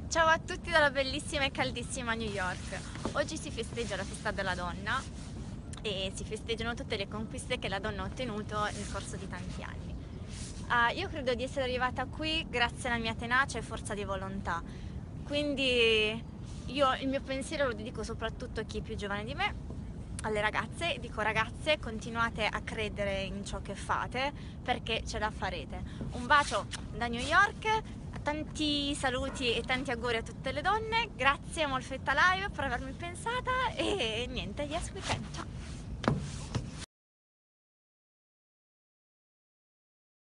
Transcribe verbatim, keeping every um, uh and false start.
Ciao a tutti dalla bellissima e caldissima New York. Oggi si festeggia la festa della donna e si festeggiano tutte le conquiste che la donna ha ottenuto nel corso di tanti anni. Ah, io credo di essere arrivata qui grazie alla mia tenacia e forza di volontà. Quindi io il mio pensiero lo dedico soprattutto a chi è più giovane di me, alle ragazze, e dico ragazze, continuate a credere in ciò che fate perché ce la farete. Un bacio da New York, tanti saluti e tanti auguri a tutte le donne, grazie a Molfetta Live per avermi pensata e niente, yes weekend, ciao!